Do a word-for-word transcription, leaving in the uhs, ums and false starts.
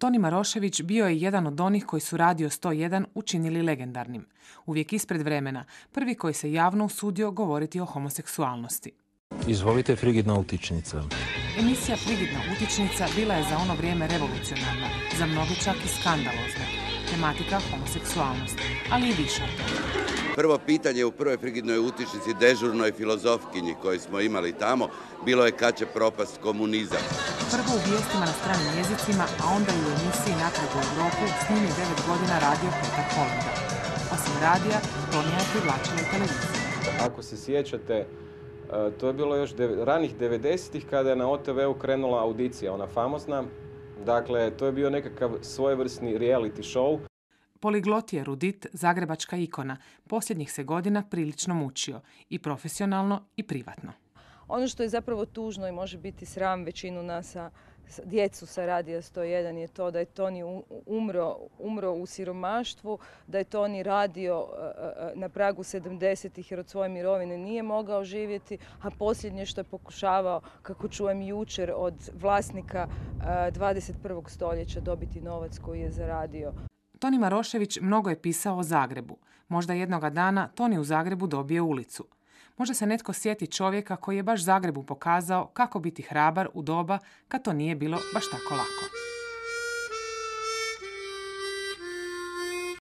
Toni Marošević bio je jedan od onih koji su Radio sto jedan učinili legendarnim. Uvijek ispred vremena, prvi koji se javno usudio govoriti o homoseksualnosti. Izvolite, frigidna utičnica. Emisija Frigidna utičnica bila je za ono vrijeme revolucionarna, za mnoge čak i skandalozna. Tematika homoseksualnost, ali i više od toga. Prvo pitanje u prvoj frigidnoj utičnici dežurnoj filozofkinji koju smo imali tamo bilo je kad će propast komunizam. Prvo u vijestima na stranim jezicima, a onda i u emisiji Natrag u Europu snimio devet godina radio Petar Holanda. Osim radija, Tonija je privlačila i televiziju. Ako se sjećate, to je bilo još ranih devedesetih kada je na O T V-u krenula audicija, ona famozna. Dakle, to je bio nekakav svojevrsni reality show. Poliglot je Rudit, zagrebačka ikona. Posljednjih se godina prilično mučio, i profesionalno i privatno. Ono što je zapravo tužno i može biti sram većinu nas, djecu sa Radija sto jedan, je to da je Toni umro, umro u siromaštvu, da je Toni radio na pragu sedamdesetih jer od svoje mirovine nije mogao živjeti, a posljednje što je pokušavao, kako čujem jučer, od vlasnika dvadeset prvog stoljeća dobiti novac koji je zaradio. Toni Marošević mnogo je pisao o Zagrebu. Možda jednoga dana Toni u Zagrebu dobije ulicu. Možda se netko sjeti čovjeka koji je baš Zagrebu pokazao kako biti hrabar u doba kad to nije bilo baš tako lako.